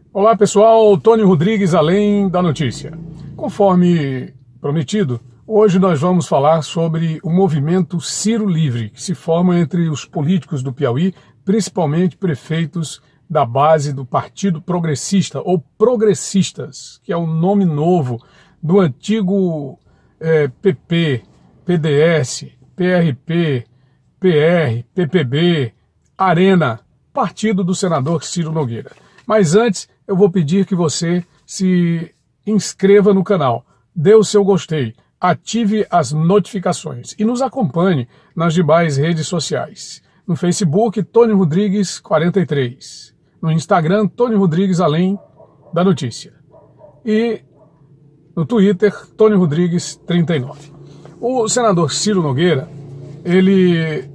Olá pessoal, Tony Rodrigues, Além da Notícia. Conforme prometido, hoje nós vamos falar sobre o movimento Ciro Livre, que se forma entre os políticos do Piauí, principalmente prefeitos da base do Partido Progressista, ou Progressistas, que é o nome novo do antigo PP, PDS, PRP, PR, PPB, Arena, partido do senador Ciro Nogueira. Mas antes, eu vou pedir que você se inscreva no canal, dê o seu gostei, ative as notificações e nos acompanhe nas demais redes sociais. No Facebook, Tony Rodrigues 43. No Instagram, Tony Rodrigues Além da Notícia. E no Twitter, Tony Rodrigues 39. O senador Ciro Nogueira, ele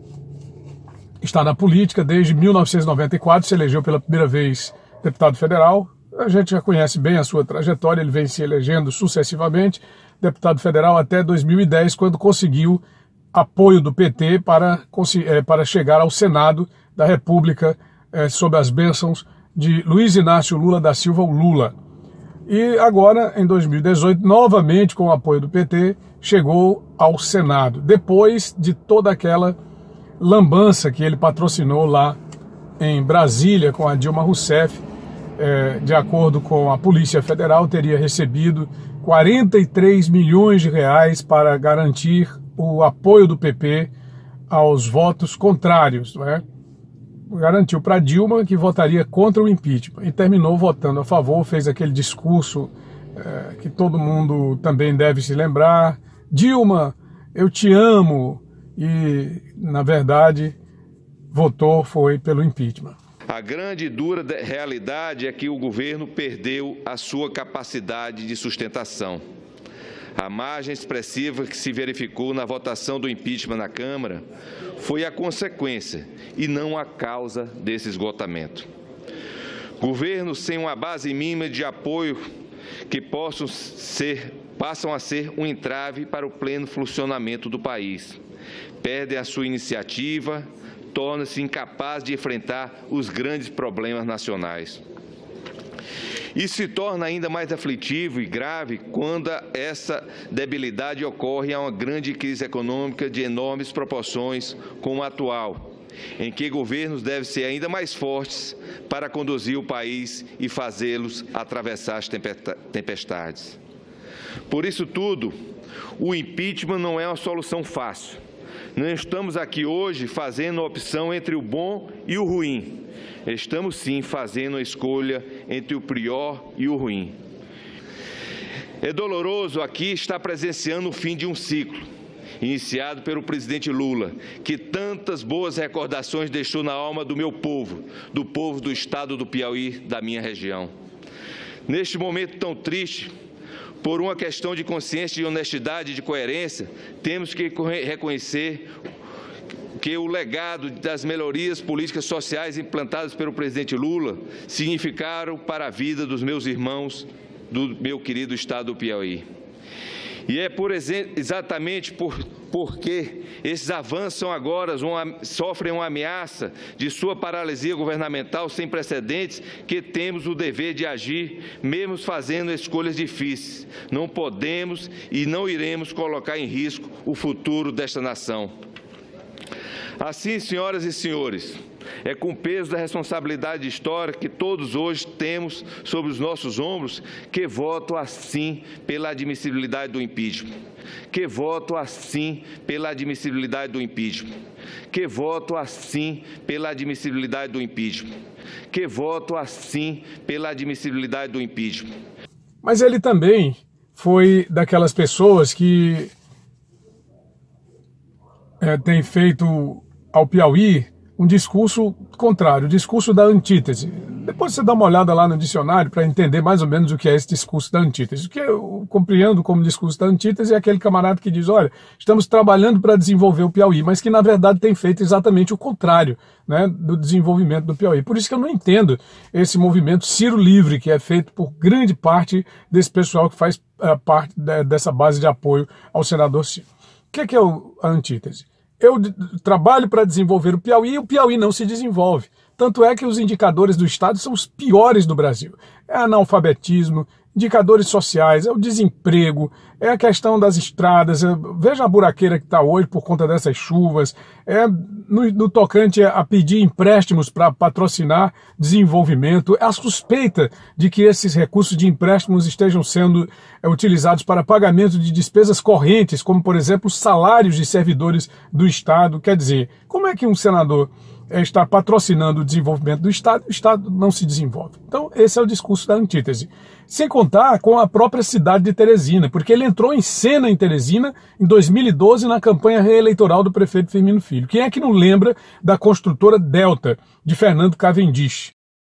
está na política desde 1994, se elegeu pela primeira vez deputado federal. A gente já conhece bem a sua trajetória, ele vem se elegendo sucessivamente, deputado federal até 2010, quando conseguiu apoio do PT para chegar ao Senado da República sob as bênçãos de Luiz Inácio Lula da Silva, o Lula. E agora, em 2018, novamente com o apoio do PT, chegou ao Senado, depois de toda aquela lambança que ele patrocinou lá em Brasília com a Dilma Rousseff. De acordo com a Polícia Federal, teria recebido 43 milhões de reais para garantir o apoio do PP aos votos contrários, não é? Garantiu para Dilma que votaria contra o impeachment e terminou votando a favor, fez aquele discurso que todo mundo também deve se lembrar: Dilma, eu te amo. E, na verdade, foi pelo impeachment. A grande e dura realidade é que o governo perdeu a sua capacidade de sustentação. A margem expressiva que se verificou na votação do impeachment na Câmara foi a consequência e não a causa desse esgotamento. Governos sem uma base mínima de apoio que passam a ser um entrave para o pleno funcionamento do país. Perde a sua iniciativa, torna-se incapaz de enfrentar os grandes problemas nacionais. Isso se torna ainda mais aflitivo e grave quando essa debilidade ocorre a uma grande crise econômica de enormes proporções como a atual, em que governos devem ser ainda mais fortes para conduzir o país e fazê-los atravessar as tempestades. Por isso tudo, o impeachment não é uma solução fácil. Não estamos aqui hoje fazendo a opção entre o bom e o ruim. Estamos sim fazendo a escolha entre o pior e o ruim. É doloroso aqui estar presenciando o fim de um ciclo, iniciado pelo presidente Lula, que tantas boas recordações deixou na alma do meu povo, do povo do estado do Piauí, da minha região. Neste momento tão triste, por uma questão de consciência, de honestidade e de coerência, temos que reconhecer que o legado das melhorias políticas sociais implantadas pelo presidente Lula significaram para a vida dos meus irmãos do meu querido estado do Piauí. E é exatamente porque esses avanços agora sofrem uma ameaça de sua paralisia governamental sem precedentes que temos o dever de agir, mesmo fazendo escolhas difíceis. Não podemos e não iremos colocar em risco o futuro desta nação. Assim, senhoras e senhores, é com o peso da responsabilidade histórica que todos hoje temos sobre os nossos ombros que voto assim pela admissibilidade do impeachment. Que voto assim pela admissibilidade do impeachment. Que voto assim pela admissibilidade do impeachment. Que voto assim pela admissibilidade do impeachment. Mas ele também foi daquelas pessoas que tem feito ao Piauí um discurso contrário, o discurso da antítese. Depois você dá uma olhada lá no dicionário para entender mais ou menos o que é esse discurso da antítese. O que eu compreendo como discurso da antítese é aquele camarada que diz: olha, estamos trabalhando para desenvolver o Piauí, mas que na verdade tem feito exatamente o contrário, né, do desenvolvimento do Piauí. Por isso que eu não entendo esse movimento Ciro Livre, que é feito por grande parte desse pessoal que faz parte dessa base de apoio ao senador Ciro. O que é a antítese? Eu trabalho para desenvolver o Piauí e o Piauí não se desenvolve. Tanto é que os indicadores do Estado são os piores do Brasil. É analfabetismo, indicadores sociais, é o desemprego, é a questão das estradas, veja a buraqueira que está hoje por conta dessas chuvas, no tocante a pedir empréstimos para patrocinar desenvolvimento, é a suspeita de que esses recursos de empréstimos estejam sendo utilizados para pagamento de despesas correntes, como, por exemplo, salários de servidores do Estado. Quer dizer, como é que um senador está patrocinando o desenvolvimento do Estado, o Estado não se desenvolve? Então, esse é o discurso da antítese. Sem contar com a própria cidade de Teresina, porque ele entrou em cena em Teresina em 2012 na campanha reeleitoral do prefeito Firmino Filho. Quem é que não lembra da construtora Delta, de Fernando Cavendish?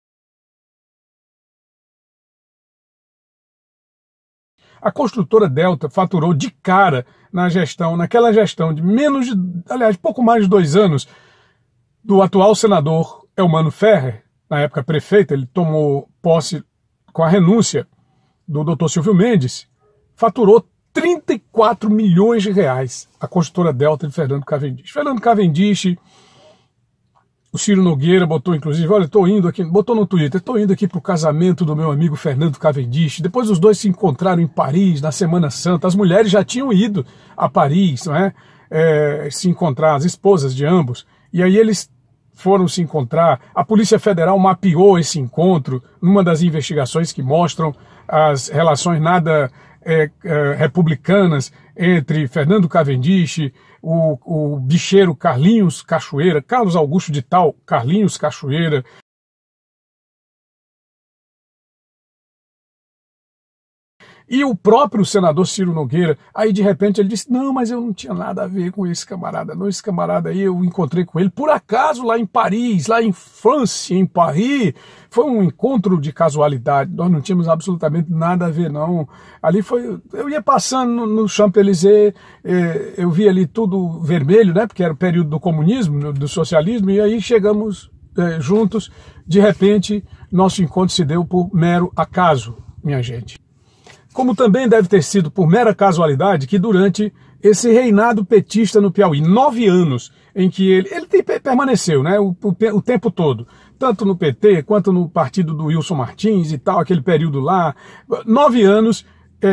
A construtora Delta faturou de cara naquela gestão de pouco mais de 2 anos, do atual senador Elmano Ferrer, na época prefeito. Ele tomou posse com a renúncia do Dr. Silvio Mendes, faturou 34 milhões de reais a construtora Delta de Fernando Cavendish. Fernando Cavendish, o Ciro Nogueira botou, inclusive, olha, botou no Twitter, estou indo aqui para o casamento do meu amigo Fernando Cavendish. Depois os dois se encontraram em Paris, na Semana Santa. As mulheres já tinham ido a Paris, não é? Se encontrar, as esposas de ambos. E aí eles foram se encontrar. A Polícia Federal mapeou esse encontro numa das investigações que mostram as relações nada republicanas entre Fernando Cavendish, o bicheiro Carlinhos Cachoeira, Carlos Augusto de Tal, Carlinhos Cachoeira, e o próprio senador Ciro Nogueira. Aí de repente ele disse, não, mas eu não tinha nada a ver com esse camarada, não, esse camarada aí eu encontrei com ele por acaso lá em Paris, lá em França, em Paris, foi um encontro de casualidade, nós não tínhamos absolutamente nada a ver não. Ali eu ia passando no Champs-Élysées, eu vi ali tudo vermelho, né, porque era o período do comunismo, do socialismo, e aí chegamos juntos. De repente nosso encontro se deu por mero acaso, minha gente. Como também deve ter sido por mera casualidade que durante esse reinado petista no Piauí, 9 anos em que ele permaneceu, né, o tempo todo, tanto no PT quanto no partido do Wilson Martins e tal, aquele período lá, 9 anos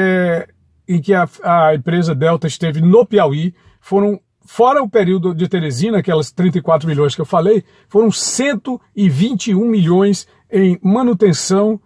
em que a empresa Delta esteve no Piauí, foram, fora o período de Teresina, aquelas 34 milhões que eu falei, foram 121 milhões em manutenção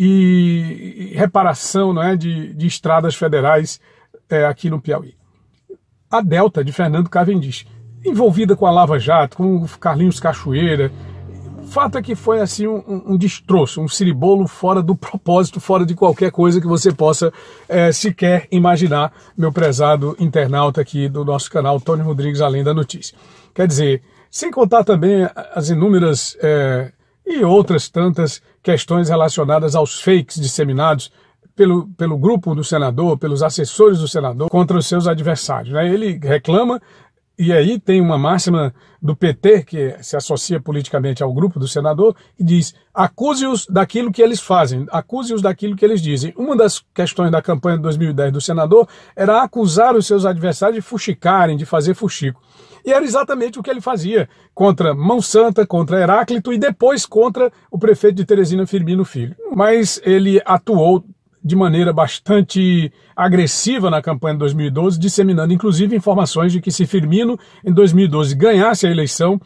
e reparação, não é, de estradas federais aqui no Piauí. A Delta de Fernando Cavendish, envolvida com a Lava Jato, com o Carlinhos Cachoeira. O fato é que foi assim um destroço, um ciribolo fora do propósito, fora de qualquer coisa que você possa sequer imaginar, meu prezado internauta aqui do nosso canal, Tony Rodrigues Além da Notícia. Quer dizer, sem contar também as inúmeras e outras tantas questões relacionadas aos fakes disseminados pelo grupo do senador, pelos assessores do senador, contra os seus adversários, né? Ele reclama, e aí tem uma máxima do PT, que se associa politicamente ao grupo do senador, e diz, acuse-os daquilo que eles fazem, acuse-os daquilo que eles dizem. Uma das questões da campanha de 2010 do senador era acusar os seus adversários de fuxicarem, de fazer fuxico. E era exatamente o que ele fazia contra Mão Santa, contra Heráclito e depois contra o prefeito de Teresina, Firmino Filho. Mas ele atuou de maneira bastante agressiva na campanha de 2012, disseminando inclusive informações de que se Firmino em 2012 ganhasse a eleição,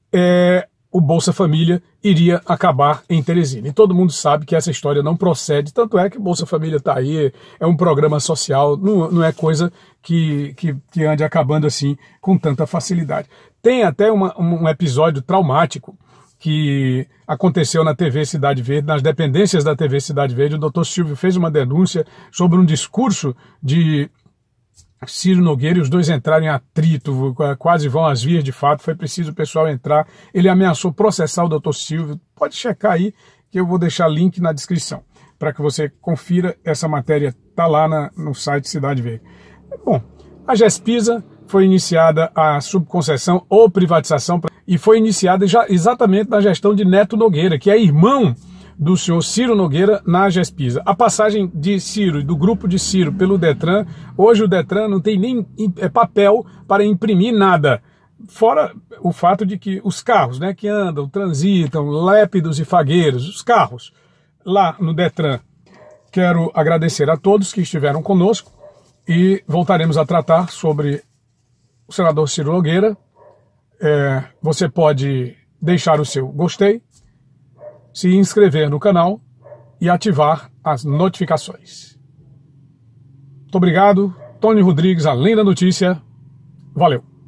o Bolsa Família iria acabar em Teresina. E todo mundo sabe que essa história não procede, tanto é que o Bolsa Família está aí, é um programa social, não é coisa que ande acabando assim com tanta facilidade. Tem até um episódio traumático que aconteceu na TV Cidade Verde, nas dependências da TV Cidade Verde. O Dr. Silvio fez uma denúncia sobre um discurso de Ciro Nogueira e os dois entraram em atrito, quase vão às vias de fato, foi preciso o pessoal entrar. Ele ameaçou processar o Dr. Silvio. Pode checar aí, que eu vou deixar link na descrição, para que você confira. Essa matéria está lá no site Cidade Verde. Bom, a Gespisa foi iniciada a subconcessão ou privatização, e foi iniciada já exatamente na gestão de Neto Nogueira, que é irmão do senhor Ciro Nogueira na Gespisa. A passagem de Ciro e do grupo de Ciro pelo Detran, hoje o Detran não tem nem papel para imprimir nada. Fora o fato de que os carros, né, que andam, transitam, lépidos e fagueiros, os carros lá no Detran. Quero agradecer a todos que estiveram conosco e voltaremos a tratar sobre o senador Ciro Nogueira. Você pode deixar o seu gostei, se inscrever no canal e ativar as notificações. Muito obrigado. Tony Rodrigues, Além da Notícia. Valeu!